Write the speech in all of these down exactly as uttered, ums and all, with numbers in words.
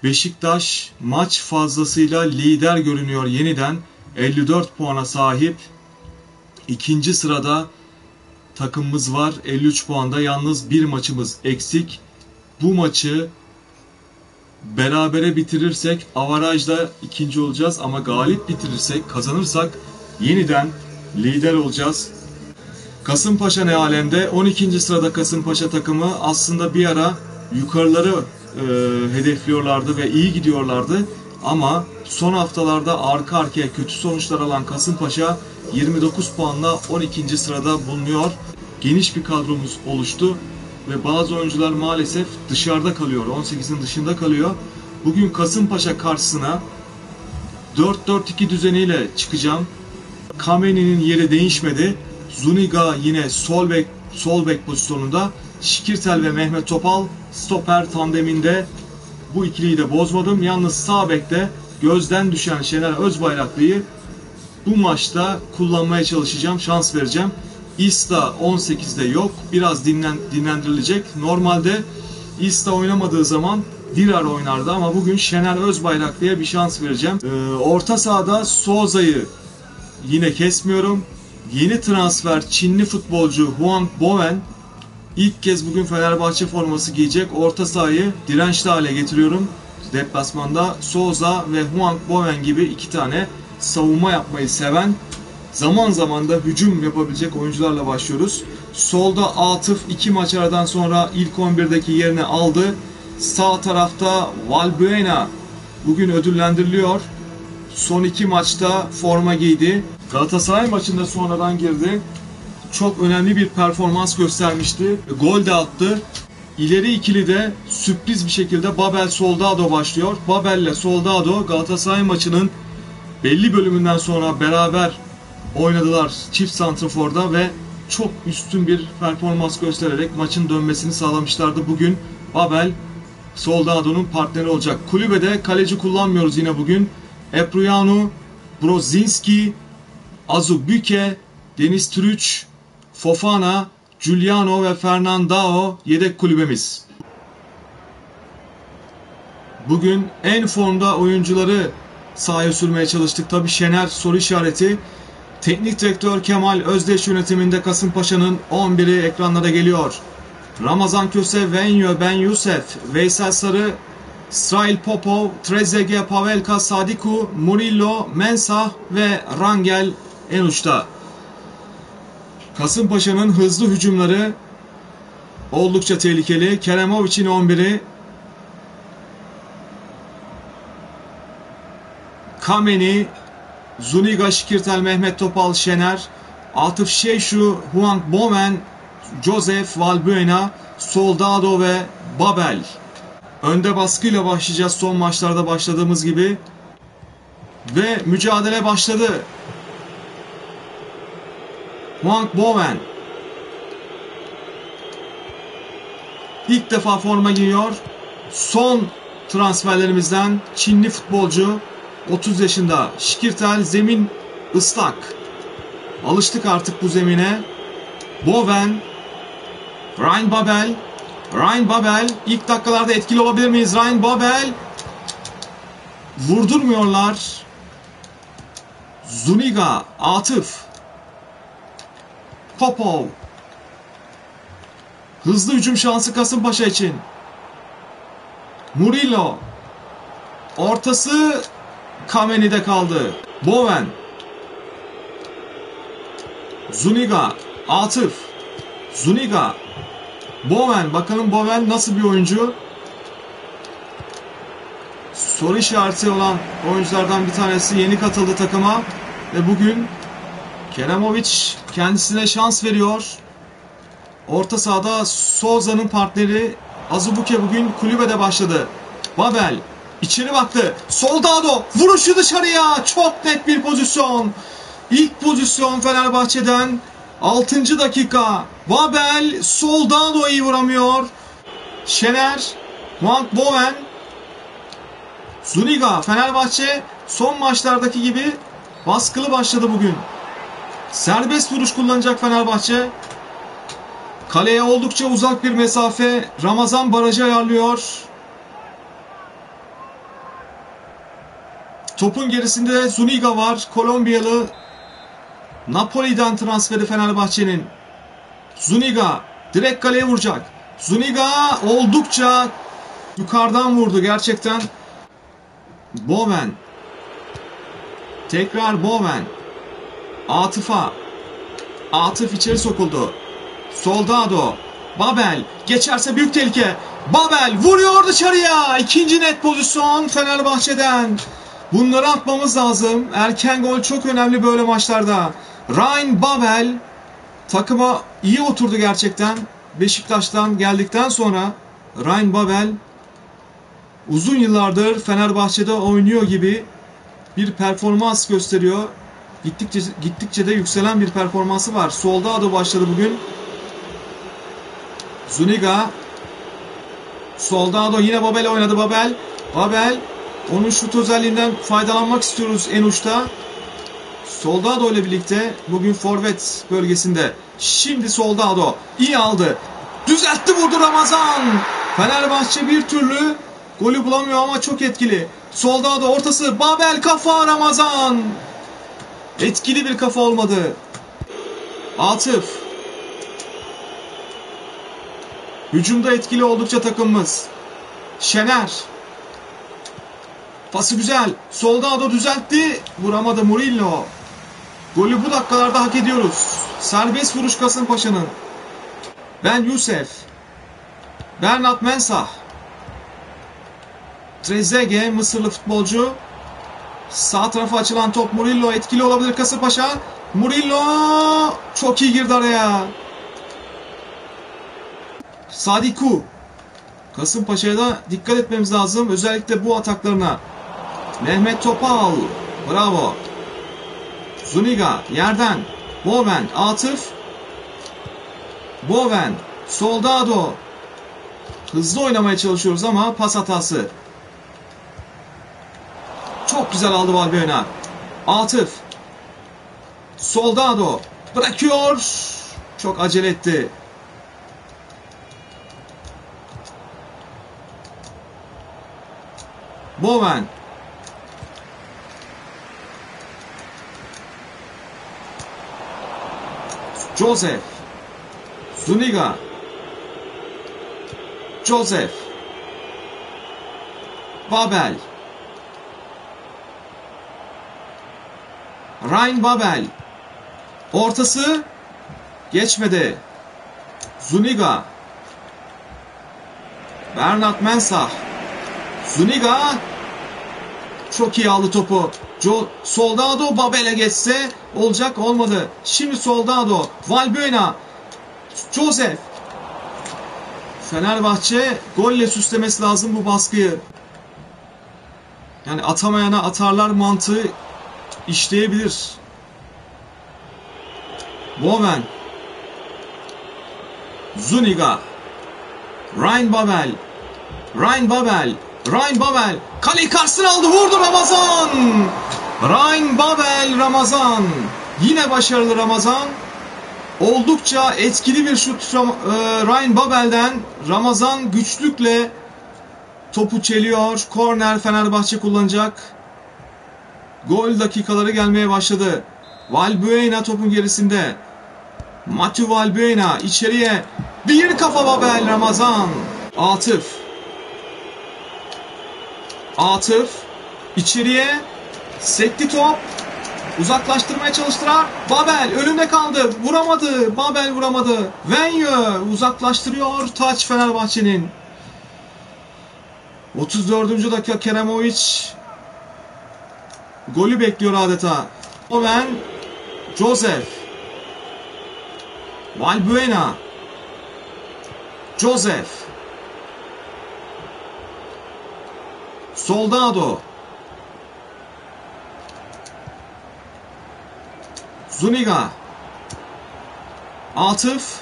Beşiktaş maç fazlasıyla lider görünüyor yeniden. elli dört puana sahip. İkinci sırada takımımız var elli üç puanda. Yalnız bir maçımız eksik. Bu maçı berabere bitirirsek avarajda ikinci olacağız ama galip bitirirsek, kazanırsak yeniden lider olacağız. Kasımpaşa ne alemde? on ikinci sırada Kasımpaşa takımı. Aslında bir ara yukarıları e, hedefliyorlardı ve iyi gidiyorlardı. Ama son haftalarda arka arkaya kötü sonuçlar alan Kasımpaşa yirmi dokuz puanla on ikinci sırada bulunuyor. Geniş bir kadromuz oluştu ve bazı oyuncular maalesef dışarıda kalıyor. on sekizin dışında kalıyor. Bugün Kasımpaşa karşısına dört dört iki düzeniyle çıkacağım. Kameni'nin yeri değişmedi. Zuniga yine sol bek, sol bek pozisyonunda. Şikirtel ve Mehmet Topal stoper tandeminde. Bu ikiliyi de bozmadım. Yalnız sağ bekte gözden düşen Şener Özbayraklı'yı bu maçta kullanmaya çalışacağım. Şans vereceğim. İsta on sekizde yok. Biraz dinlen, dinlendirilecek. Normalde İsta oynamadığı zaman Dirar oynardı ama bugün Şener Özbayraklı'ya bir şans vereceğim. Ee, orta sahada Souza'yı yine kesmiyorum. Yeni transfer Çinli futbolcu Huang Bowen ilk kez bugün Fenerbahçe forması giyecek. Orta sahayı dirençli hale getiriyorum. Deplasmanda Souza ve Huang Bowen gibi iki tane savunma yapmayı seven, zaman zaman da hücum yapabilecek oyuncularla başlıyoruz. Solda Atıf iki maç aradan sonra ilk on birdeki yerini aldı. Sağ tarafta Valbuena bugün ödüllendiriliyor. Son iki maçta forma giydi. Galatasaray maçında sonradan girdi. Çok önemli bir performans göstermişti. Gol de attı. İleri ikili de sürpriz bir şekilde Babel Soldado başlıyor. Babel ile Soldado Galatasaray maçının belli bölümünden sonra beraber oynadılar çift santraforda ve çok üstün bir performans göstererek maçın dönmesini sağlamışlardı. Bugün Babel Soldado'nun partneri olacak. Kulübede kaleci kullanmıyoruz yine bugün. Epruyanu, Brozinski, Azubuike, Deniz Türüç, Fofana, Giuliano ve Fernandao yedek kulübemiz. Bugün en formda oyuncuları sahaya sürmeye çalıştık. Tabi Şener soru işareti. Teknik direktör Kemal Özdeş yönetiminde Kasımpaşa'nın on biri ekranlara geliyor. Ramazan Köse, Venyo, Ben Yusuf, Veysel Sarı, İsrail Popov, Trezeguet, Pavelka, Sadiku, Murillo, Mensah ve Rangel en uçta. Kasımpaşa'nın hızlı hücumları oldukça tehlikeli. Keremovic'in on biri. Kameni, Zuniga, Şikirtel, Mehmet Topal, Şener, Atıf Şeşu, Huang Bowen, Joseph, Valbuena, Soldado ve Babel. Önde baskıyla başlayacağız son maçlarda başladığımız gibi. Ve mücadele başladı. Huang Bowen ilk defa forma giyiyor. Son transferlerimizden Çinli futbolcu otuz yaşında. Şikirtel, zemin ıslak. Alıştık artık bu zemine. Bowen, Ryan Babel, Ryan Babel ilk dakikalarda etkili olabilir miyiz? Ryan Babel vurdurmuyorlar. Zuniga, Atıf, Popov. Hızlı hücum şansı Kasımpaşa için. Murillo. Ortası Kameni'de kaldı. Bowen. Zuniga, Atıf. Zuniga. Bowen. Bakalım Bowen nasıl bir oyuncu? Soru işareti olan oyunculardan bir tanesi, yeni katıldı takıma. Ve bugün Keremovic kendisine şans veriyor. Orta sahada Souza'nın partneri Azubuike bugün kulübede başladı. Babel içeri baktı. Soldado vuruşu dışarıya. Çok net bir pozisyon. İlk pozisyon Fenerbahçe'den. altıncı dakika. Babel Soldado'yu vuramıyor. Şener, Huang Bowen, Zuniga. Fenerbahçe son maçlardaki gibi baskılı başladı bugün. Serbest vuruş kullanacak Fenerbahçe. Kaleye oldukça uzak bir mesafe. Ramazan barajı ayarlıyor. Topun gerisinde Zuniga var. Kolombiyalı. Napoli'den transferi Fenerbahçe'nin. Zuniga direkt kaleye vuracak. Zuniga oldukça yukarıdan vurdu gerçekten. Bowen. Tekrar Bowen. Atıf'a. Atıf içeri sokuldu. Soldado. Babel. Geçerse büyük tehlike. Babel vuruyor dışarıya. İkinci net pozisyon Fenerbahçe'den. Bunları atmamız lazım. Erken gol çok önemli böyle maçlarda. Ryan Babel takıma iyi oturdu gerçekten. Beşiktaş'tan geldikten sonra Ryan Babel uzun yıllardır Fenerbahçe'de oynuyor gibi bir performans gösteriyor. Gittikçe, gittikçe de yükselen bir performansı var. Soldado başladı bugün. Zuniga. Soldado yine Babel oynadı. Babel. Babel. Onun şut özelliğinden faydalanmak istiyoruz en uçta. Soldado ile birlikte bugün forvet bölgesinde. Şimdi Soldado iyi aldı. Düzeltti, vurdu Ramazan. Fenerbahçe bir türlü golü bulamıyor ama çok etkili. Soldado ortası. Babel kafa, Ramazan. Etkili bir kafa olmadı. Atıf. Hücumda etkili oldukça takımımız. Şener. Pası güzel. Soldado düzeltti. Vuramadı Murillo. Golü bu dakikalarda hak ediyoruz. Serbest vuruş Kasımpaşa'nın. Ben Yusuf. Bernat Mensah. Trezeguet, Mısırlı futbolcu. Sağ tarafa açılan top Murillo. Etkili olabilir Kasımpaşa. Murillo çok iyi girdi araya. Sadiku. Kasımpaşa'ya da dikkat etmemiz lazım. Özellikle bu ataklarına. Mehmet Topal. Bravo. Zuniga yerden. Bowen. Atıf. Bowen. Soldado. Hızlı oynamaya çalışıyoruz ama pas hatası. Çok güzel aldı Valbuena. Atıf. Soldado. Bırakıyor. Çok acele etti. Bowen. Joseph. Zuniga. Joseph. Babel. Ryan Babel. Ortası geçmedi. Zuniga. Bernat Mensah. Zuniga çok iyi aldı topu. Jo Soldado Babel'e geçse olacak, olmadı. Şimdi Soldado. Valbuena. Joseph. Fenerbahçe golle süslemesi lazım bu baskıyı. Yani atamayana atarlar mantığı işleyebilir. Bowen. Zuniga. Ryan Babel. Ryan Babel. Ryan Babel. Kaleyi karşısına aldı. Vurdu Ramazan. Ryan Babel, Ramazan. Yine başarılı Ramazan. Oldukça etkili bir şut Ryan Babel'den. Ramazan güçlükle topu çeliyor. Korner Fenerbahçe kullanacak. Gol dakikaları gelmeye başladı. Valbuena topun gerisinde. Mathieu Valbuena içeriye. Bir kafa Babel, Ramazan. Atıf. Atıf. içeriye. Sekti top. Uzaklaştırmaya çalıştılar. Babel önünde kaldı. Vuramadı. Babel vuramadı. Venye uzaklaştırıyor. Taç Fenerbahçe'nin. otuz dördüncü dakika Keremovic golü bekliyor adeta. Bowen. Joseph. Valbuena. Joseph. Soldado. Zuniga. Atıf.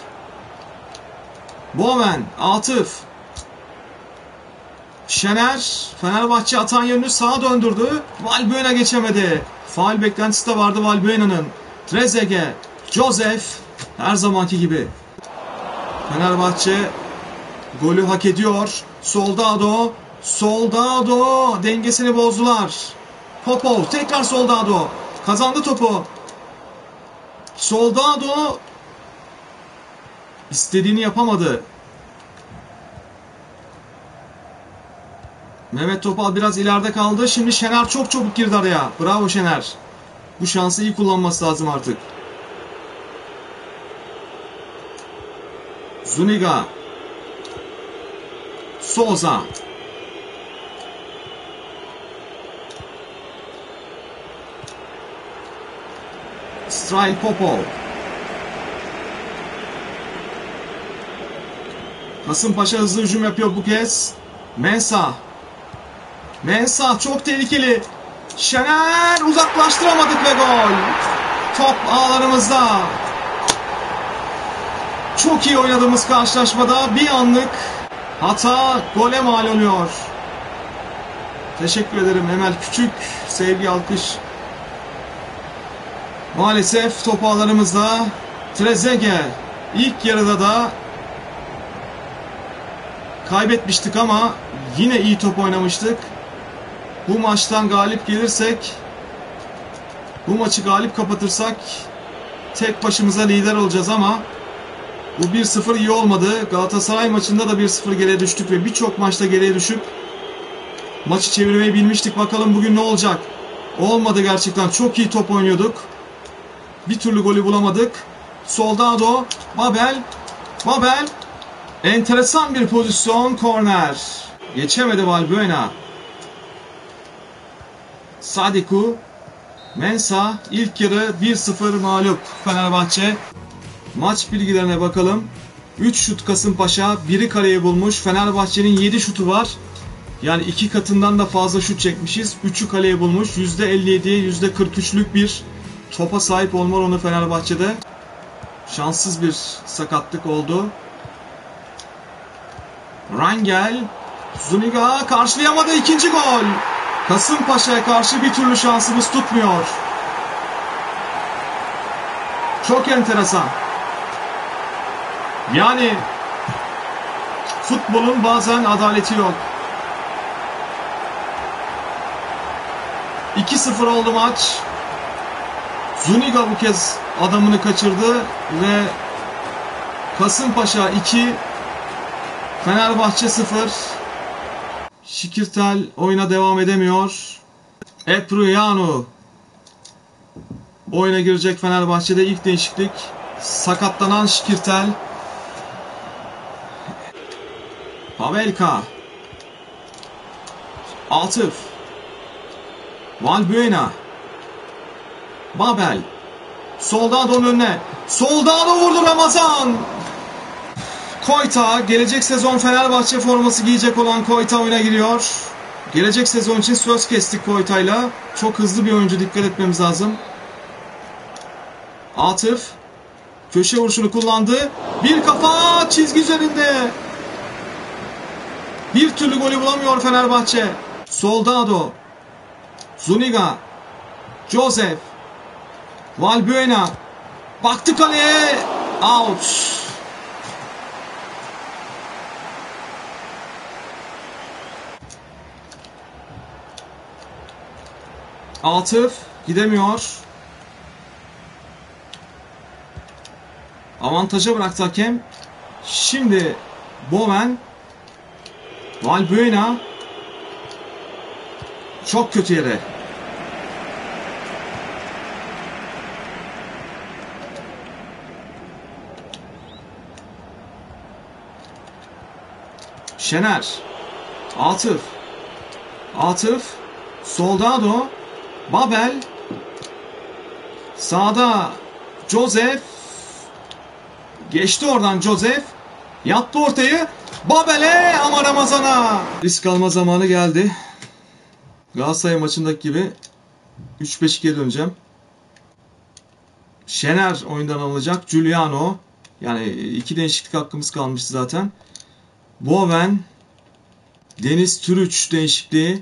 Bowen. Atıf. Şener. Fenerbahçe atan yönünü sağa döndürdü. Valbuena geçemedi. Faul beklentisi de vardı Valbuena'nın. Trezeguet. Joseph. Her zamanki gibi. Fenerbahçe golü hak ediyor. Soldado. Soldado. Dengesini bozdular. Popov tekrar Soldado. Kazandı topu. Soldado istediğini yapamadı. Mehmet Topal biraz ileride kaldı. Şimdi Şener çok çabuk girdi araya. Bravo Şener. Bu şansı iyi kullanması lazım artık. Zuniga. Souza. Strail Popov. Kasımpaşa hızlı hücum yapıyor bu kez. Mensah. Mensah çok tehlikeli. Şener uzaklaştıramadık ve gol. Top ağlarımızda. Çok iyi oynadığımız karşılaşmada bir anlık hata gole mal oluyor. Teşekkür ederim Emel Küçük. Sevgi alkış. Maalesef top ağlarımızda. Trezeguet ilk yarıda da kaybetmiştik ama yine iyi top oynamıştık. Bu maçtan galip gelirsek, bu maçı galip kapatırsak tek başımıza lider olacağız ama bu bir sıfır iyi olmadı. Galatasaray maçında da bir sıfır geriye düştük ve birçok maçta geriye düşüp maçı çevirmeyi bilmiştik. Bakalım bugün ne olacak? Olmadı gerçekten. Çok iyi top oynuyorduk. Bir türlü golü bulamadık. Soldado, Babel, Babel. Enteresan bir pozisyon, korner. Geçemedi Valbuena. Sadiku, Mensah, ilk yarı bir sıfır mağlup Fenerbahçe. Maç bilgilerine bakalım. üç şut Kasımpaşa, biri kaleye bulmuş. Fenerbahçe'nin yedi şutu var. Yani iki katından da fazla şut çekmişiz. üçü kaleye bulmuş. yüzde elli yediye yüzde kırk üçlük bir topa sahip olma oranı Fenerbahçe'de. Şanssız bir sakatlık oldu. Rangel, Zuniga karşılayamadı, ikinci gol. Kasımpaşa'ya karşı bir türlü şansımız tutmuyor. Çok enteresan. Yani futbolun bazen adaleti yok. iki sıfır oldu maç. Zuniga bu kez adamını kaçırdı ve Kasımpaşa iki, Fenerbahçe sıfır. Şikirtel oyuna devam edemiyor. Epriano oyuna girecek Fenerbahçe'de, ilk değişiklik. Sakatlanan Şikirtel. Pavelka. Atıf. Valbuena. Babel. Soldado'nun önüne. Soldado vurdu, Ramazan. Koyta, gelecek sezon Fenerbahçe forması giyecek olan Koyta oyuna giriyor. Gelecek sezon için söz kestik Koyta'yla. Çok hızlı bir oyuncu, dikkat etmemiz lazım. Atıf köşe vuruşunu kullandı. Bir kafa çizgi üzerinde. Bir türlü golü bulamıyor Fenerbahçe. Soldado. Zuniga. Joseph. Valbuena. Baktı kaleye. Out. Atıf gidemiyor. Avantaja bıraktı hakem. Şimdi Bowen. Valbuena. Çok kötü yere. Şener. Atıf. Atıf. Soldado. Babel. Sağda Joseph. Geçti oradan Joseph. Yattı ortayı. Babel'e ama Ramazan'a. Risk alma zamanı geldi. Galatasaray maçındaki gibi üç beş ikiye döneceğim. Şener oyundan alınacak. Giuliano. Yani iki değişiklik hakkımız kalmıştı zaten. Bowen. Deniz Türüç değişikliği.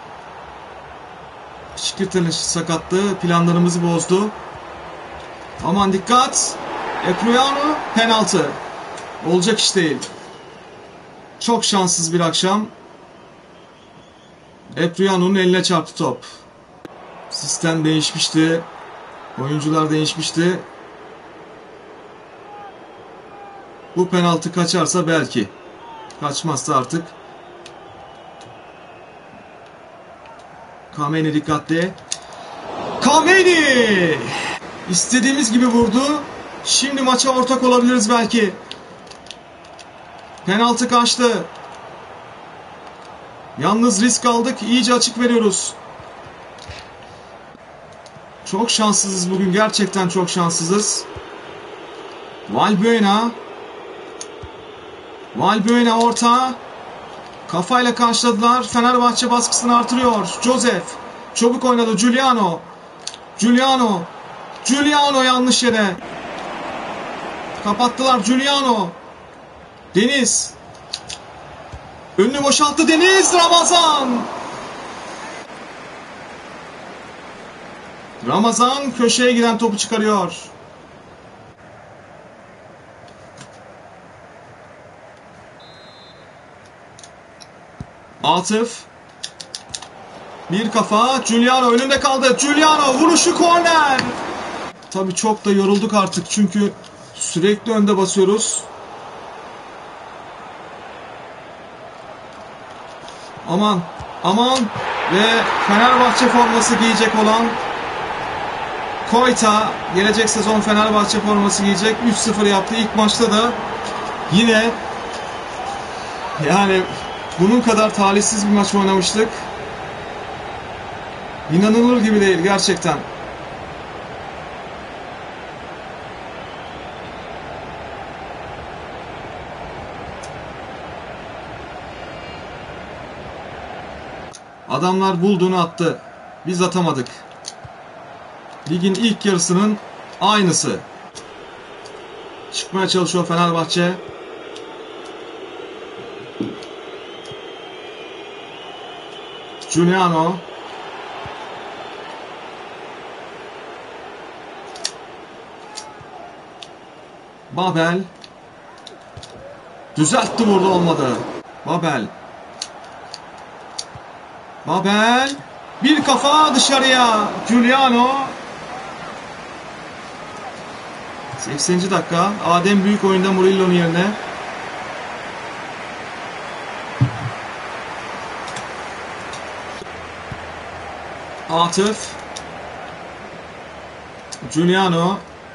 Şikirtel'in sakatlığı planlarımızı bozdu. Aman dikkat. Epriano penaltı. Olacak iş değil. Çok şanssız bir akşam. Epriano'nun eline çarptı top. Sistem değişmişti. Oyuncular değişmişti. Bu penaltı kaçarsa belki. Kaçmazsa artık. Kameni dikkatli. Kameni! İstediğimiz gibi vurdu. Şimdi maça ortak olabiliriz belki. Penaltı kaçtı. Yalnız risk aldık. İyice açık veriyoruz. Çok şanssızız bugün. Gerçekten çok şanssızız. Valbuena. Valbuena orta. Kafayla karşıladılar. Fenerbahçe baskısını artırıyor. Joseph. Çabuk oynadı. Giuliano. Giuliano. Giuliano yanlış yere. Kapattılar Giuliano. Deniz. Önünü boşalttı Deniz. Ramazan. Ramazan köşeye giden topu çıkarıyor. Atıf. Bir kafa. Giuliano önünde kaldı. Giuliano vuruşu korner. Tabii çok da yorulduk artık çünkü sürekli önde basıyoruz. Aman. Aman. Ve Fenerbahçe forması giyecek olan Koyta gelecek sezon Fenerbahçe forması giyecek. üç sıfır yaptı. İlk maçta da yine yani bunun kadar talihsiz bir maç oynamıştık. İnanılır gibi değil gerçekten. Adamlar bulduğunu attı. Biz atamadık. Ligin ilk yarısının aynısı. Çıkmaya çalışıyor Fenerbahçe. Giuliano. Babel. Düzeltti, burada olmadı. Babel. Babel. Bir kafa dışarıya. Giuliano. sekseninci dakika. Adem Büyük oyunda Murillo'nun yerine. Atıf. Giuliano.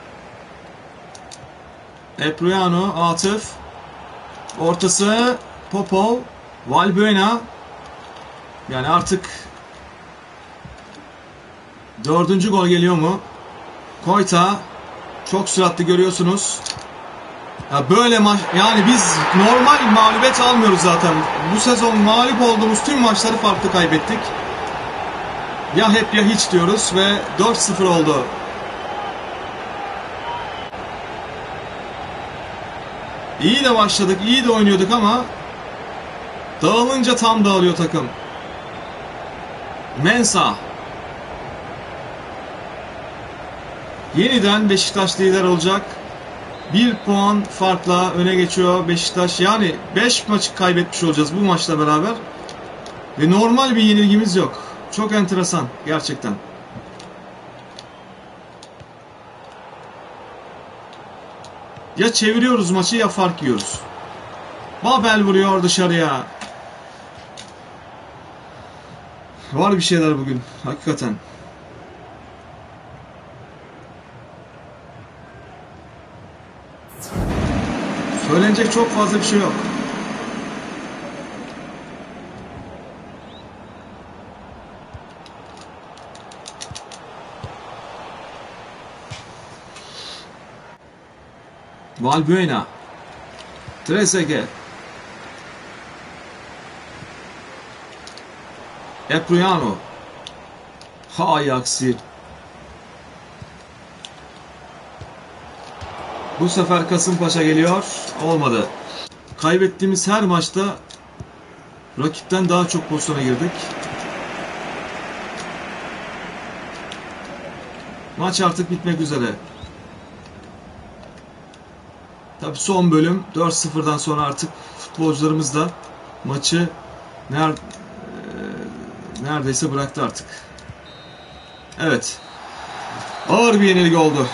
Epriano. Atıf. Ortası. Popov. Valbuena. Yani artık dördüncü gol geliyor mu? Koyta. Çok süratli görüyorsunuz. Ya böyle maç, yani biz normal mağlubiyet almıyoruz zaten. Bu sezon mağlup olduğumuz tüm maçları farklı kaybettik. Ya hep ya hiç diyoruz ve dört sıfır oldu. İyi de başladık, iyi de oynuyorduk ama dağılınca tam dağılıyor takım. Mensah. Yeniden Beşiktaş lider olacak. Bir puan farkla öne geçiyor Beşiktaş. Yani beş maçı kaybetmiş olacağız bu maçla beraber. Ve normal bir yenilgimiz yok. Çok enteresan gerçekten. Ya çeviriyoruz maçı ya fark yiyoruz. Babel vuruyor dışarıya. Var bir şeyler bugün hakikaten. Söylenecek çok fazla bir şey yok. Valbuena. Trezeguet. Epriano. Hay aksi. Bu sefer Kasımpaşa geliyor. Olmadı. Kaybettiğimiz her maçta rakipten daha çok pozisyona girdik. Maç artık bitmek üzere. Tabii son bölüm dört sıfırdan sonra artık futbolcularımız da maçı ner neredeyse bıraktı artık. Evet. Ağır bir yenilgi oldu.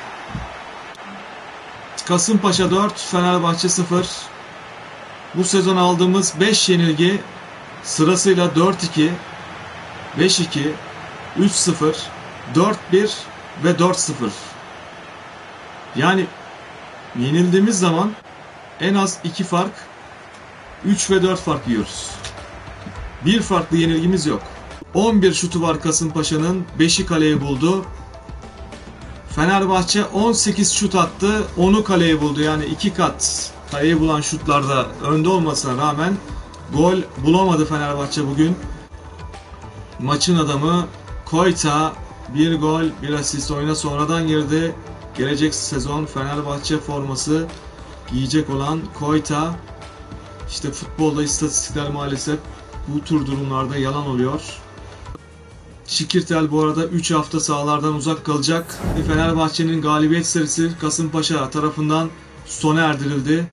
Kasımpaşa dört, Fenerbahçe sıfır. Bu sezon aldığımız beş yenilgi sırasıyla dört iki, beş iki, üç sıfır, dört bir ve dört sıfır. Yani yenildiğimiz zaman en az iki fark, üç ve dört fark yiyoruz. Bir farklı yenilgimiz yok. on bir şutu var Kasımpaşa'nın, beşi kaleyi buldu. Fenerbahçe on sekiz şut attı, onu kaleyi buldu. Yani iki kat kaleyi bulan şutlarda önde olmasına rağmen gol bulamadı Fenerbahçe bugün. Maçın adamı Koyta, bir gol, bir asist, oyuna sonradan girdi. Gelecek sezon Fenerbahçe forması giyecek olan Koyta. İşte futbolda istatistikler maalesef bu tür durumlarda yalan oluyor. Şikirtel bu arada üç hafta sahalardan uzak kalacak. Fenerbahçe'nin galibiyet serisi Kasımpaşa tarafından sona erdirildi.